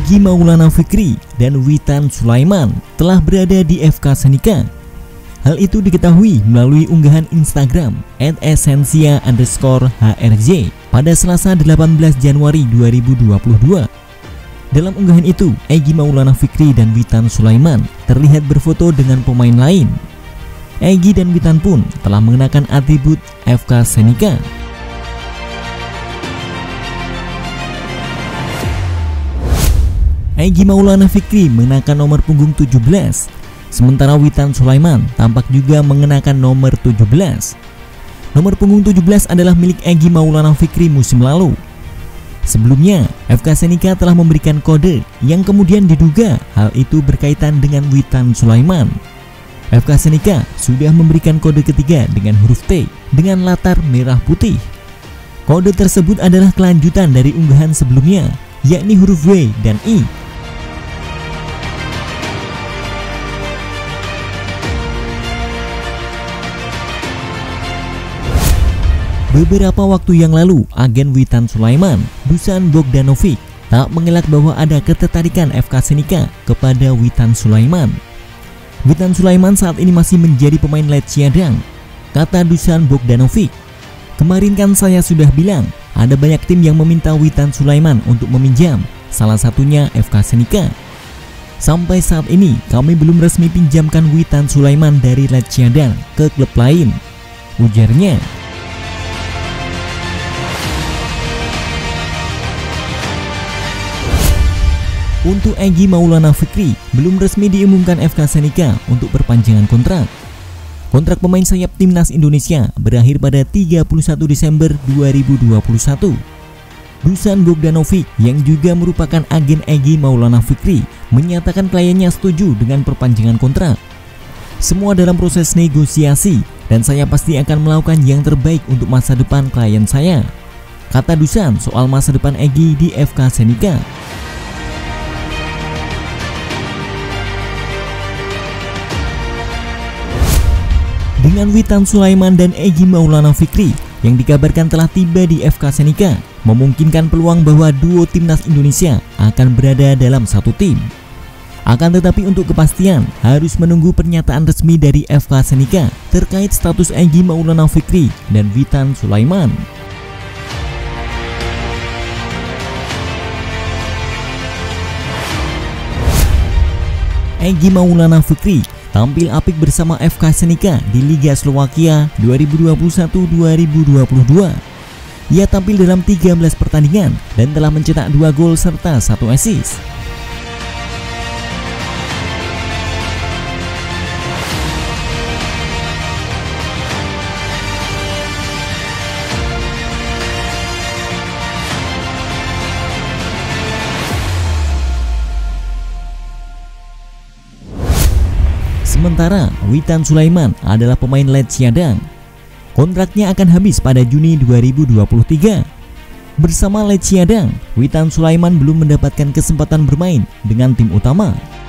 Egy Maulana Fikri dan Witan Sulaiman telah berada di FK Senika. Hal itu diketahui melalui unggahan Instagram @essensia_hrj pada Selasa 18 Januari 2022. Dalam unggahan itu, Egy Maulana Fikri dan Witan Sulaiman terlihat berfoto dengan pemain lain. Egy dan Witan pun telah mengenakan atribut FK Senika. Egy Maulana Fikri mengenakan nomor punggung 17, sementara Witan Sulaiman tampak juga mengenakan nomor 17. Nomor punggung 17 adalah milik Egy Maulana Fikri musim lalu. Sebelumnya, FK Senika telah memberikan kode yang kemudian diduga hal itu berkaitan dengan Witan Sulaiman. FK Senika sudah memberikan kode ketiga dengan huruf T dengan latar merah putih. Kode tersebut adalah kelanjutan dari unggahan sebelumnya, yakni huruf W dan I. Beberapa waktu yang lalu, agen Witan Sulaiman, Dusan Bogdanovic, tak mengelak bahwa ada ketertarikan FK Senika kepada Witan Sulaiman. Witan Sulaiman saat ini masih menjadi pemain Lecce, kata Dusan Bogdanovic. Kemarin kan saya sudah bilang, ada banyak tim yang meminta Witan Sulaiman untuk meminjam, salah satunya FK Senika. Sampai saat ini, kami belum resmi pinjamkan Witan Sulaiman dari Lecce ke klub lain, ujarnya. Untuk Egy Maulana Fikri, belum resmi diumumkan FK Senika untuk perpanjangan kontrak. Kontrak pemain sayap timnas Indonesia berakhir pada 31 Desember 2021. Dusan Bogdanovic yang juga merupakan agen Egy Maulana Fikri menyatakan kliennya setuju dengan perpanjangan kontrak. Semua dalam proses negosiasi dan saya pasti akan melakukan yang terbaik untuk masa depan klien saya, kata Dusan soal masa depan Egy di FK Senika. Dengan Witan Sulaiman dan Egy Maulana Fikri yang dikabarkan telah tiba di FK Senika, memungkinkan peluang bahwa duo timnas Indonesia akan berada dalam satu tim. Akan tetapi untuk kepastian harus menunggu pernyataan resmi dari FK Senika terkait status Egy Maulana Fikri dan Witan Sulaiman. Egy Maulana Fikri tampil apik bersama FK Senika di Liga Slovakia 2021-2022. Ia tampil dalam 13 pertandingan dan telah mencetak 2 gol serta 1 assist. Sementara Witan Sulaiman adalah pemain Lecce. Kontraknya akan habis pada Juni 2023. Bersama Lecce, Witan Sulaiman belum mendapatkan kesempatan bermain dengan tim utama.